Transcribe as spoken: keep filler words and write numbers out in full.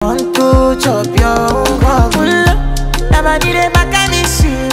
want to chop your own cock. Pull up, your body dey back at me shit.